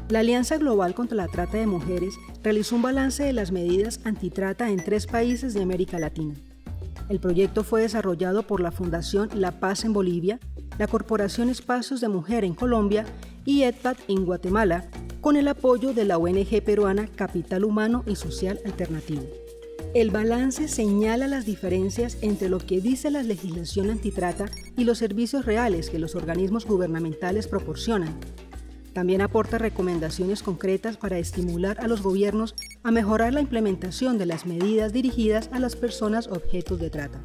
La Alianza Global contra la Trata de Mujeres realizó un balance de las medidas antitrata en 3 países de América Latina. El proyecto fue desarrollado por la Fundación La Paz en Bolivia, la Corporación Espacios de Mujer en Colombia y EDPAD en Guatemala, con el apoyo de la ONG peruana Capital Humano y Social Alternativo. El balance señala las diferencias entre lo que dice la legislación antitrata y los servicios reales que los organismos gubernamentales proporcionan. También aporta recomendaciones concretas para estimular a los gobiernos a mejorar la implementación de las medidas dirigidas a las personas objetos de trata.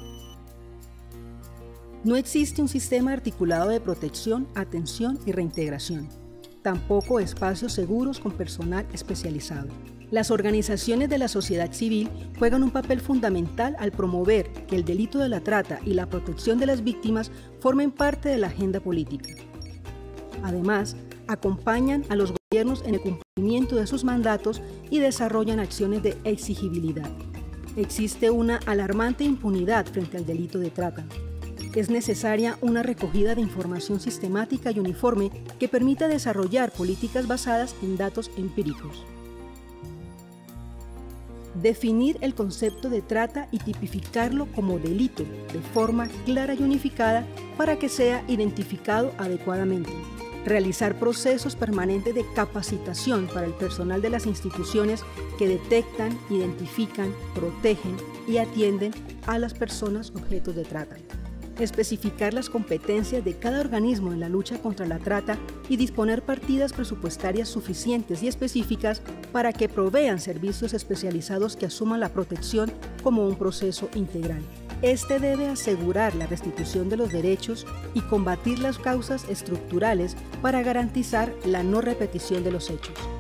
No existe un sistema articulado de protección, atención y reintegración. Tampoco espacios seguros con personal especializado. Las organizaciones de la sociedad civil juegan un papel fundamental al promover que el delito de la trata y la protección de las víctimas formen parte de la agenda política. Además, acompañan a los gobiernos en el cumplimiento de sus mandatos y desarrollan acciones de exigibilidad. Existe una alarmante impunidad frente al delito de trata. Es necesaria una recogida de información sistemática y uniforme que permita desarrollar políticas basadas en datos empíricos. Definir el concepto de trata y tipificarlo como delito de forma clara y unificada para que sea identificado adecuadamente. Realizar procesos permanentes de capacitación para el personal de las instituciones que detectan, identifican, protegen y atienden a las personas objetos de trata. Especificar las competencias de cada organismo en la lucha contra la trata y disponer partidas presupuestarias suficientes y específicas para que provean servicios especializados que asuman la protección como un proceso integral. Este debe asegurar la restitución de los derechos y combatir las causas estructurales para garantizar la no repetición de los hechos.